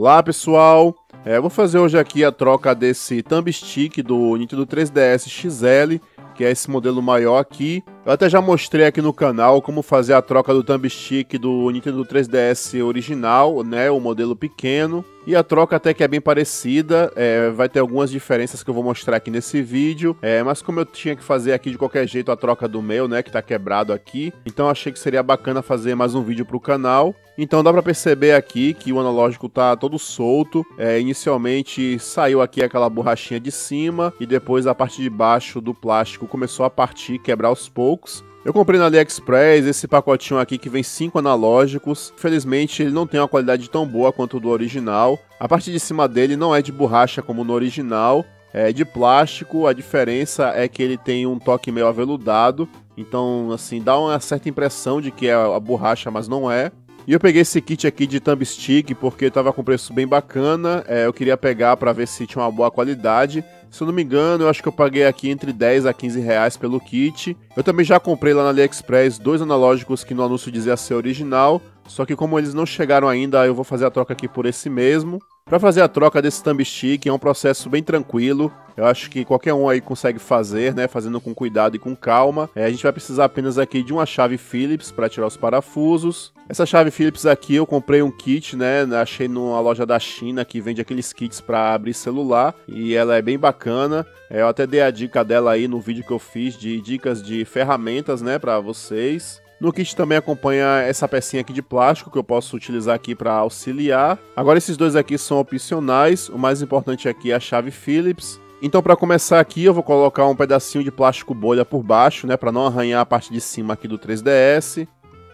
Olá pessoal, vou fazer hoje aqui a troca desse Thumb Stick do Nintendo 3DS XL, que é esse modelo maior aqui. Eu até já mostrei aqui no canal como fazer a troca do Thumb Stick do Nintendo 3DS original, né, o modelo pequeno. E a troca até que é bem parecida, vai ter algumas diferenças que eu vou mostrar aqui nesse vídeo, mas como eu tinha que fazer aqui de qualquer jeito a troca do meu, né, que tá quebrado aqui, então achei que seria bacana fazer mais um vídeo pro canal. Então dá pra perceber aqui que o analógico tá todo solto, inicialmente saiu aqui aquela borrachinha de cima e depois a parte de baixo do plástico começou a partir, quebrar aos poucos. Eu comprei na AliExpress esse pacotinho aqui que vem 5 analógicos. Infelizmente ele não tem uma qualidade tão boa quanto o do original. A parte de cima dele não é de borracha como no original, é de plástico. A diferença é que ele tem um toque meio aveludado. Então assim, dá uma certa impressão de que é a borracha, mas não é. E eu peguei esse kit aqui de Thumb Stick porque estava com preço bem bacana. Eu queria pegar para ver se tinha uma boa qualidade. Se eu não me engano, eu acho que eu paguei aqui entre 10 a 15 reais pelo kit. Eu também já comprei lá na AliExpress 2 analógicos que no anúncio dizia ser original. Só que como eles não chegaram ainda, eu vou fazer a troca aqui por esse mesmo. Para fazer a troca desse Thumb Stick é um processo bem tranquilo. Eu acho que qualquer um aí consegue fazer, né? Fazendo com cuidado e com calma. A gente vai precisar apenas aqui de uma chave Phillips para tirar os parafusos. Essa chave Phillips aqui eu comprei um kit, né? Achei numa loja da China que vende aqueles kits para abrir celular. E ela é bem bacana. Eu até dei a dica dela aí no vídeo que eu fiz de dicas de ferramentas, né? Para vocês. No kit também acompanha essa pecinha aqui de plástico que eu posso utilizar aqui para auxiliar. Agora esses dois aqui são opcionais, o mais importante aqui é a chave Phillips. Então para começar aqui eu vou colocar um pedacinho de plástico bolha por baixo, né, para não arranhar a parte de cima aqui do 3DS.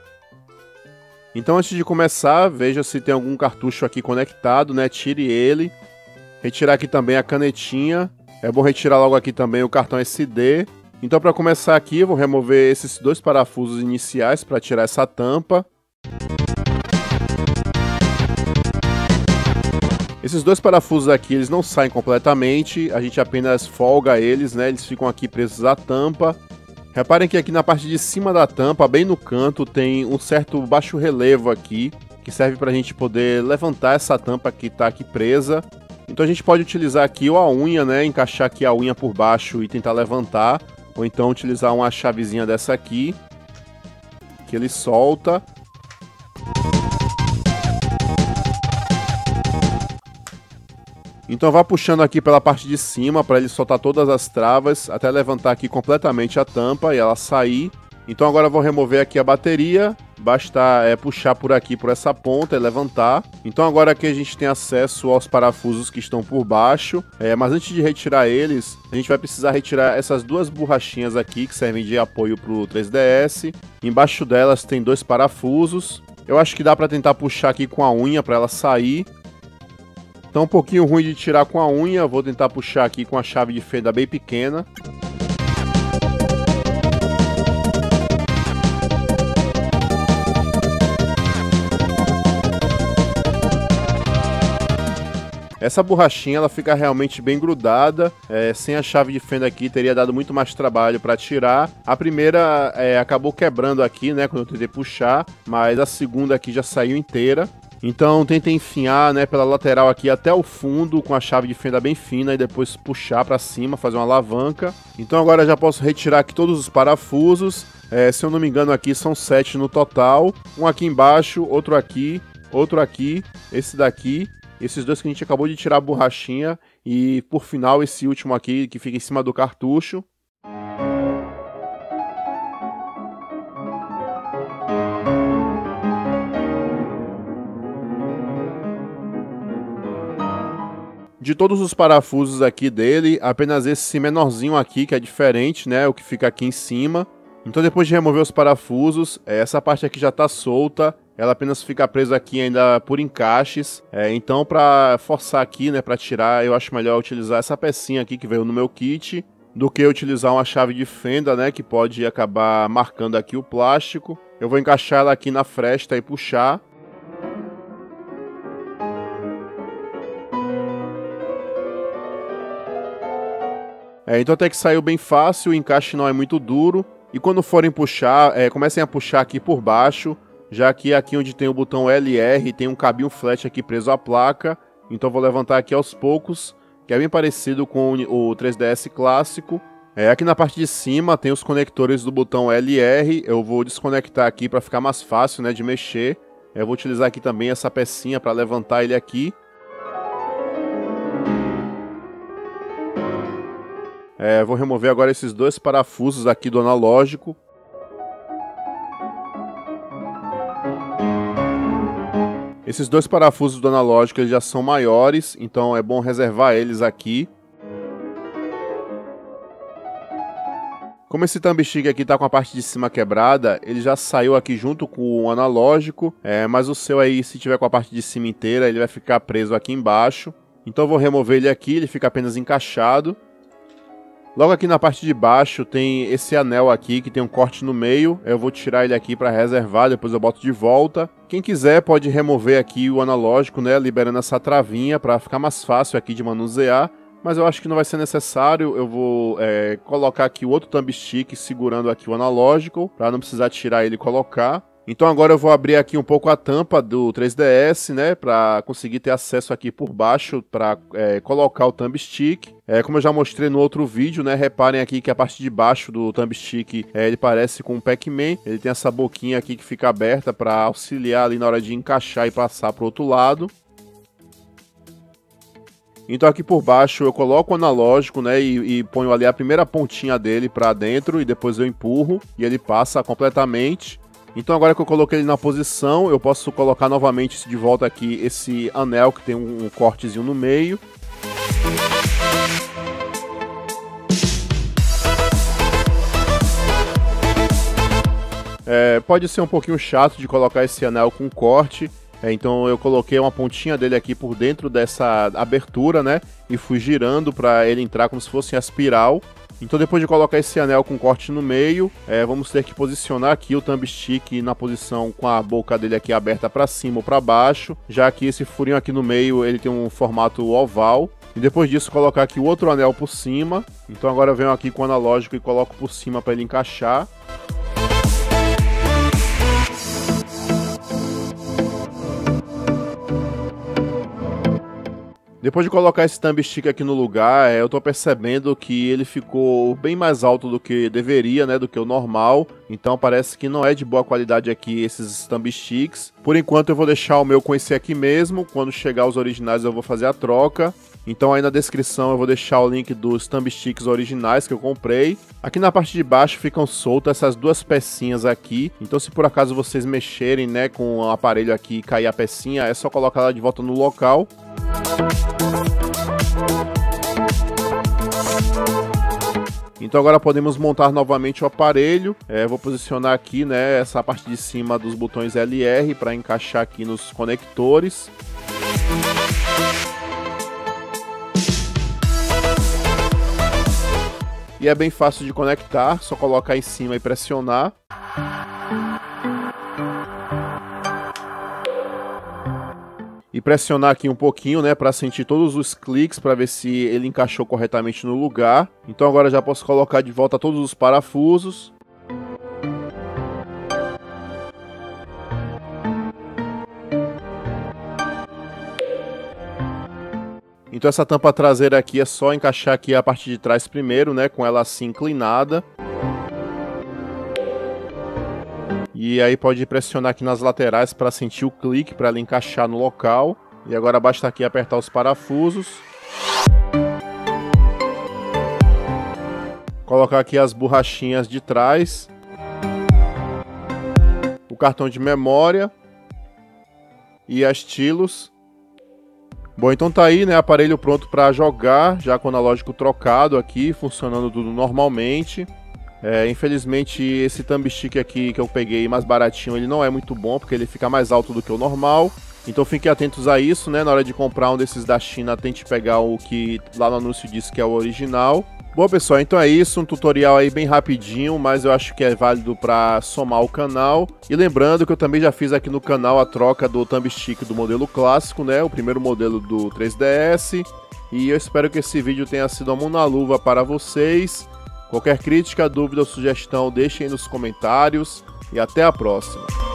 Então antes de começar, veja se tem algum cartucho aqui conectado, né, tire ele. Retirar aqui também a canetinha, é bom retirar logo aqui também o cartão SD. Então para começar aqui eu vou remover esses dois parafusos iniciais para tirar essa tampa. Esses dois parafusos aqui eles não saem completamente, a gente apenas folga eles, né? Eles ficam aqui presos à tampa. Reparem que aqui na parte de cima da tampa, bem no canto, tem um certo baixo relevo aqui, que serve para a gente poder levantar essa tampa que está aqui presa. Então a gente pode utilizar aqui ou a unha, né? Encaixar aqui a unha por baixo e tentar levantar. Ou então utilizar uma chavezinha dessa aqui, que ele solta. Então vá puxando aqui pela parte de cima para ele soltar todas as travas, até levantar aqui completamente a tampa e ela sair. Então agora eu vou remover aqui a bateria, basta puxar por aqui, por essa ponta e levantar. Então agora aqui a gente tem acesso aos parafusos que estão por baixo, mas antes de retirar eles, a gente vai precisar retirar essas duas borrachinhas aqui que servem de apoio para o 3DS. Embaixo delas tem dois parafusos, eu acho que dá para tentar puxar aqui com a unha para ela sair. Então um pouquinho ruim de tirar com a unha, vou tentar puxar aqui com a chave de fenda bem pequena. Essa borrachinha ela fica realmente bem grudada, sem a chave de fenda aqui teria dado muito mais trabalho para tirar. A primeira acabou quebrando aqui, né, quando eu tentei puxar, mas a segunda aqui já saiu inteira. Então tentei enfiar, né, pela lateral aqui até o fundo com a chave de fenda bem fina e depois puxar para cima, fazer uma alavanca. Então agora já posso retirar aqui todos os parafusos, se eu não me engano aqui são 7 no total. Um aqui embaixo, outro aqui, esse daqui. Esses dois que a gente acabou de tirar a borrachinha e, por final, esse último aqui que fica em cima do cartucho. De todos os parafusos aqui dele, apenas esse menorzinho aqui que é diferente, né? O que fica aqui em cima. Então depois de remover os parafusos, essa parte aqui já está solta. Ela apenas fica presa aqui ainda por encaixes. Então para forçar aqui, né, para tirar, eu acho melhor utilizar essa pecinha aqui que veio no meu kit, do que utilizar uma chave de fenda, né, que pode acabar marcando aqui o plástico. Eu vou encaixar ela aqui na fresta e puxar. Então até que saiu bem fácil, o encaixe não é muito duro. E quando forem puxar, comecem a puxar aqui por baixo, já que aqui onde tem o botão LR tem um cabinho flat aqui preso à placa, então vou levantar aqui aos poucos, que é bem parecido com o 3DS clássico. Aqui na parte de cima tem os conectores do botão LR, eu vou desconectar aqui para ficar mais fácil, né, de mexer. Eu vou utilizar aqui também essa pecinha para levantar ele aqui. Vou remover agora esses dois parafusos aqui do analógico. Esses dois parafusos do analógico eles já são maiores, então é bom reservar eles aqui. Como esse thumbstick aqui está com a parte de cima quebrada, ele já saiu aqui junto com o analógico, mas o seu aí, se tiver com a parte de cima inteira, ele vai ficar preso aqui embaixo. Então eu vou remover ele aqui, ele fica apenas encaixado. Logo aqui na parte de baixo tem esse anel aqui que tem um corte no meio, eu vou tirar ele aqui para reservar, depois eu boto de volta. Quem quiser pode remover aqui o analógico, né, liberando essa travinha para ficar mais fácil aqui de manusear, mas eu acho que não vai ser necessário. Eu vou colocar aqui o outro thumbstick segurando aqui o analógico, para não precisar tirar ele e colocar. Então agora eu vou abrir aqui um pouco a tampa do 3DS, né, para conseguir ter acesso aqui por baixo para colocar o thumbstick. Como eu já mostrei no outro vídeo, né, reparem aqui que a parte de baixo do thumbstick ele parece com um Pac-Man. Ele tem essa boquinha aqui que fica aberta para auxiliar ali na hora de encaixar e passar para o outro lado. Então aqui por baixo eu coloco o analógico, né, e ponho ali a primeira pontinha dele para dentro e depois eu empurro e ele passa completamente. Então agora que eu coloquei ele na posição, eu posso colocar novamente de volta aqui esse anel que tem um cortezinho no meio. Pode ser um pouquinho chato de colocar esse anel com corte, então eu coloquei uma pontinha dele aqui por dentro dessa abertura, né, e fui girando para ele entrar como se fosse em espiral. Então depois de colocar esse anel com corte no meio, vamos ter que posicionar aqui o thumbstick na posição com a boca dele aqui aberta para cima ou para baixo, já que esse furinho aqui no meio ele tem um formato oval. E depois disso colocar aqui o outro anel por cima. Então agora eu venho aqui com o analógico e coloco por cima para ele encaixar. Depois de colocar esse thumbstick aqui no lugar, eu tô percebendo que ele ficou bem mais alto do que deveria, né, do que o normal. Então parece que não é de boa qualidade aqui esses thumbsticks. Por enquanto eu vou deixar o meu com esse aqui mesmo. Quando chegar os originais eu vou fazer a troca. Então aí na descrição eu vou deixar o link dos thumbsticks originais que eu comprei. Aqui na parte de baixo ficam soltas essas duas pecinhas aqui. Então se por acaso vocês mexerem, né, com o aparelho aqui e cair a pecinha, é só colocar ela de volta no local. Então agora podemos montar novamente o aparelho. Vou posicionar aqui, né, essa parte de cima dos botões LR para encaixar aqui nos conectores. E é bem fácil de conectar, só colocar em cima e pressionar. E pressionar aqui um pouquinho, né, para sentir todos os cliques, para ver se ele encaixou corretamente no lugar. Então agora já posso colocar de volta todos os parafusos. Então essa tampa traseira aqui é só encaixar aqui a parte de trás primeiro, né, com ela assim inclinada. E aí pode pressionar aqui nas laterais para sentir o clique, para ela encaixar no local. E agora basta aqui apertar os parafusos. Colocar aqui as borrachinhas de trás. O cartão de memória. E as estilos. Bom, então tá aí, né, aparelho pronto para jogar, já com o analógico trocado aqui, funcionando tudo normalmente. Infelizmente esse thumbstick aqui que eu peguei mais baratinho, ele não é muito bom, porque ele fica mais alto do que o normal. Então fiquem atentos a isso, né, na hora de comprar um desses da China, tente pegar o que lá no anúncio diz que é o original. Bom pessoal, então é isso, um tutorial aí bem rapidinho, mas eu acho que é válido para somar o canal. E lembrando que eu também já fiz aqui no canal a troca do thumbstick do modelo clássico, né, o primeiro modelo do 3DS. E eu espero que esse vídeo tenha sido uma mão na luva para vocês. Qualquer crítica, dúvida ou sugestão deixem aí nos comentários e até a próxima.